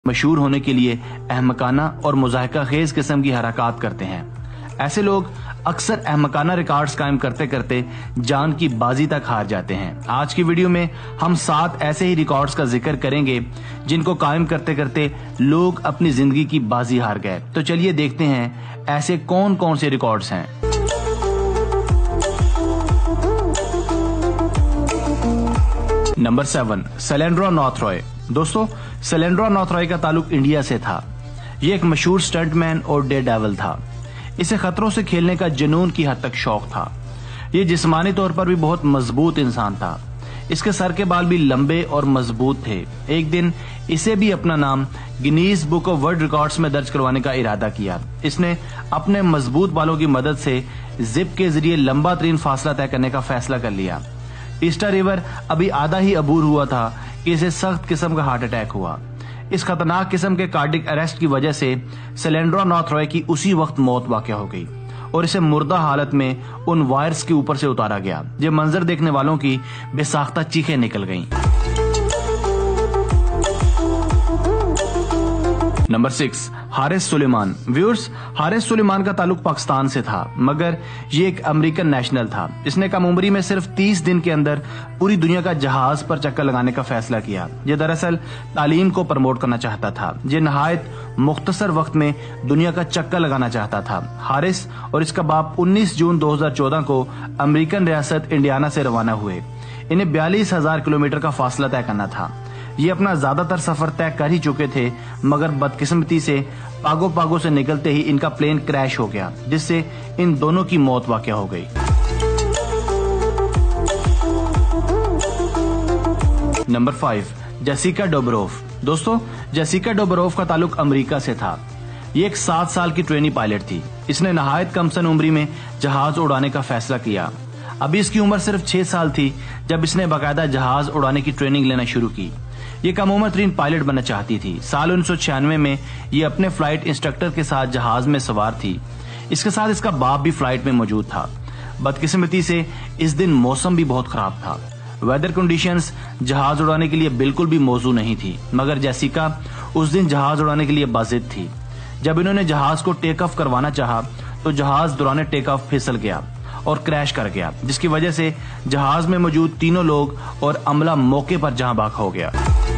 مشہور ہونے کے لیے احمقانہ اور مضحکہ خیز قسم کی حرکات کرتے ہیں۔ ایسے لوگ اکثر احمقانہ ریکارڈز قائم کرتے کرتے جان کی بازی تک ہار جاتے ہیں۔ آج کی ویڈیو میں ہم 7 ایسے ہی ریکارڈز کا ذکر کریں گے جن کو قائم کرتے کرتے لوگ اپنی زندگی کی بازی ہار گئے۔ تو چلیے دیکھتے ہیں ایسے کون کون سے ریکارڈز ہیں۔ نمبر 7، سیلنڈرا نارتھ رائے۔ دوستو، سیلنڈرا نارتھ رائے کا تعلق انڈیا سے تھا۔ یہ ایک مشہور سٹنٹ مین اور ڈے ڈیول تھا۔ اسے خطروں سے کھیلنے کا جنون کی حد تک شوق تھا۔ یہ جسمانی طور پر بھی بہت مضبوط انسان تھا۔ اس کے سر کے بال بھی لمبے اور مضبوط تھے۔ ایک دن اسے بھی اپنا نام Guinness book of world records میں درج کروانے کا ارادہ کیا۔ اس نے اپنے مضبوط بالوں کی مدد سے زپ کے ذریعے لمبا ترین فاصلہ طے کرنے کا فیصلہ کر لیا۔ ٹیسٹا ریور ابھی آدھا ہی عبور ہوا تھا کہ اسے سخت قسم کا ہارٹ اٹیک ہوا۔ اس خطرناک قسم کے کارڈک اریسٹ کی وجہ سے سیلنڈرا نارتھ رائے کی اسی وقت موت واقع ہو گئی اور اسے مردہ حالت میں ان وائرز کے اوپر سے اتارا گیا۔ یہ منظر دیکھنے والوں کی بے ساختہ چیخیں نکل گئیں۔ نمبر 6، حارث سلیمان۔ ویورز، حارث سلیمان کا تعلق پاکستان سے تھا، مگر یہ ایک امریکن نیشنل تھا۔ اس نے کم عمری میں صرف 30 دن کے اندر پوری دنیا کا جہاز پر چکر لگانے کا فیصلہ کیا۔ یہ دراصل تعلیم کو پروموٹ کرنا چاہتا تھا۔ یہ نہایت مختصر وقت میں دنیا کا چکر لگانا چاہتا تھا۔ حارث اور اس کا باپ 19 جون 2014 کو امریکن ریاست انڈیانا سے روانہ ہوئے۔ انہیں 42,000 کلومیٹر کا فاصلہ طے کرنا تھا۔ یہ اپنا زیادہ تر سفر طے کر ہی چکے تھے، مگر بدقسمتی سے پاگو سے نکلتے ہی ان کا پلین کریش ہو گیا، جس سے ان دونوں کی موت واقع ہو گئی۔ Number 5، Jessica Dubroff. دوستو، جیسیکا ڈوبروف کا تعلق امریکہ سے تھا۔ یہ ایک 7 سال کی ٹرینی پائلٹ تھی۔ اس نے نہایت کم سن عمری میں جہاز اڑانے کا فیصلہ کیا۔ ابھی اس کی عمر صرف 6 سال تھی جب اس نے باقاعدہ جہاز اڑانے کی ٹریننگ لینا شروع کی۔ یہ کم عمر ترین پائلٹ بننا چاہتی تھی۔ سال 1996 میں یہ اپنے فلائٹ انسٹرکٹر کے ساتھ جہاز میں سوار تھی۔ اس کے ساتھ اس کا باپ بھی فلائٹ میں موجود تھا۔ بدقسمتی سے اس دن موسم بھی بہت خراب تھا۔ ویدر کنڈیشنز جہاز اڑانے کے لیے بالکل بھی موزوں نہیں تھی، مگر جیسیکا اس دن جہاز اڑانے کے لیے باضد تھی۔ جب انہوں نے جہاز کو ٹیک آف کروانا چاہا تو جہاز دوران ٹیک آف پھسل گیا اور کریش کر گیا، جس کی وجہ سے جہاز میں موجود تینوں لوگ اور عملہ موقع پر جہاں بھاگ ہو گیا۔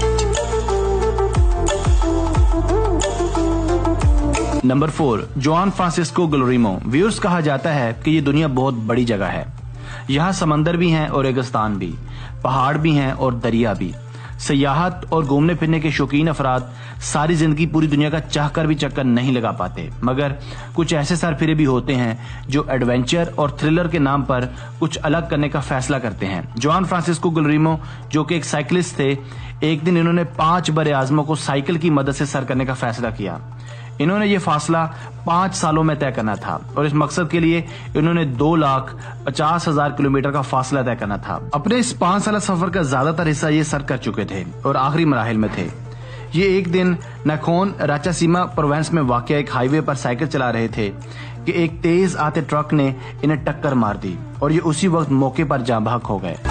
نمبر 4، جوان فرانسسکو گلوریمو۔ ویورز، کہا جاتا ہے کہ یہ دنیا بہت بڑی جگہ ہے۔ یہاں سمندر بھی ہیں اور ریگستان بھی، پہاڑ بھی ہیں اور دریا بھی۔ سیاحت اور گھومنے پھرنے کے شوقین افراد ساری زندگی پوری دنیا کا چاہ کر بھی چکر نہیں لگا پاتے، مگر کچھ ایسے سرفرے بھی ہوتے ہیں جو ایڈونچر اور تھرلر کے نام پر کچھ الگ کرنے کا فیصلہ کرتے ہیں۔ جوان فرانسسکو گلوریمو، جو کہ ایک سائیکلسٹ تھے، ایک دن انہوں نے 5 بر اعظموں کو سائیکل کی مدد سے سر کرنے کا فیصلہ کیا۔ انہوں نے یہ فاصلہ 5 سالوں میں طے کرنا تھا اور اس مقصد کے لیے انہوں نے 2,50,000 کلومیٹر کا فاصلہ طے کرنا تھا۔ اپنے اس 5 سالہ سفر کا زیادہ تر حصہ یہ سر کر چکے تھے اور آخری مراحل میں تھے۔ یہ ایک دن ناکون راچاسیما پروونس میں واقع ایک ہائی وے پر سائیکل چلا رہے تھے کہ ایک تیز آتے ٹرک نے انہیں ٹکر مار دی اور یہ اسی وقت موقع پر جاں بحق ہو گئے۔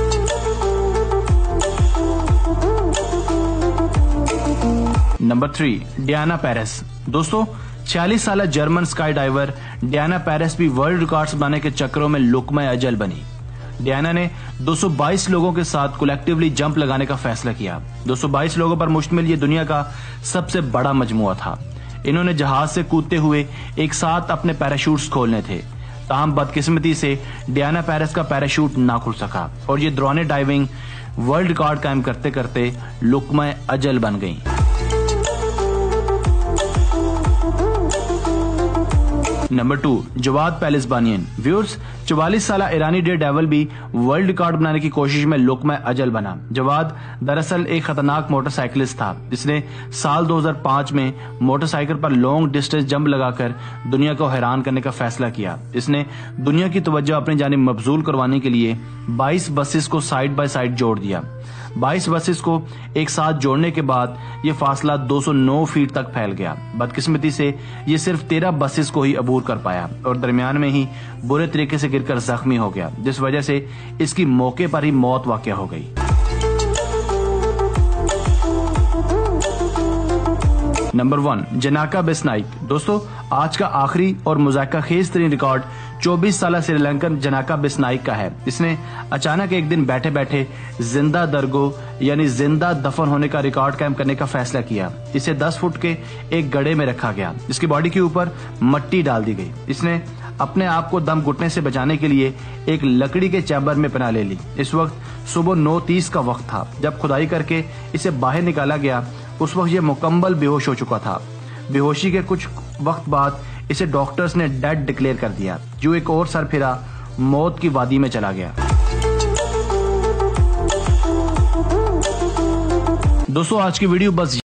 Number 3، Diana Paris. دوستو، 46 سالہ German skydiver Diana Paris بھی ورلڈ ریکارڈز بنانے کے چکروں میں لقمہ اجل بنی۔ ڈیانا نے 222 لوگوں کے ساتھ کولیکٹیولی جمپ لگانے کا فیصلہ کیا۔ 222 لوگوں پر مشتمل یہ دنیا کا سب سے بڑا مجموعہ تھا۔ انہوں نے جہاز سے کودتے ہوئے ایک ساتھ اپنے پیراشوٹس کھولنے تھے، تاہم بدقسمتی سے ڈیانا پیرس کا پیراشوٹ نہ کھل سکا اور یہ دوران ڈائیونگ ورلڈ ریکارڈ قائم کرتے کرتے لقمہ اجل بن گئیں۔ نمبر 2، جواد پیلسبانین۔ ویورز، 44 سالہ ایرانی ڈے ڈیول بھی ورلڈ ریکارڈ بنانے کی کوشش میں لقمہ اجل بنا۔ جواد دراصل ایک خطرناک موٹر سائیکلسٹ تھا۔ اس نے سال 2005 میں موٹر سائیکل پر لانگ ڈسٹینس جمپ لگا کر دنیا کو حیران کرنے کا فیصلہ کیا۔ اس نے دنیا کی توجہ اپنی جانب مبذول کروانے کے لیے 22 بسز کو سائیڈ بائی سائیڈ جوڑ دیا۔ 22 بسز کو ایک ساتھ جوڑنے کے بعد یہ فاصلہ 209 فیٹ تک پھیل گیا۔ بدقسمتی سے یہ صرف 13 بسز کو ہی عبور کر پایا اور درمیان میں ہی برے طریقے سے گر کر زخمی ہو گیا، جس وجہ سے اس کی موقع پر ہی موت واقع ہو گئی۔ नंबर 1, जनाका बिस्नाइक। दोस्तों, आज का आखिरी और मुज़ाहिका खेज तरीन रिकॉर्ड 24 साल श्रीलंकन जनाका बिस्नाइक का है। इसने अचानक एक दिन बैठे बैठे जिंदा दरगो यानी जिंदा दफन होने का रिकॉर्ड कायम करने का फैसला किया। इसे 10 फुट के एक गड्ढे में रखा गया, इसकी बॉडी के ऊपर मट्टी डाल दी गई। इसने अपने आप को दम घुटने से बचाने के लिए एक लकड़ी के चैम्बर में पनाह ले ली। इस वक्त सुबह 9:30 का वक्त था। जब खुदाई करके इसे बाहर निकाला गया, उस वक्त ये मुकम्मल बेहोश हो चुका था। बेहोशी के कुछ वक्त बाद इसे डॉक्टर्स ने डेड डिक्लेयर कर दिया, जो एक और सरफिरा मौत की वादी में चला गया। दोस्तों, आज की वीडियो बस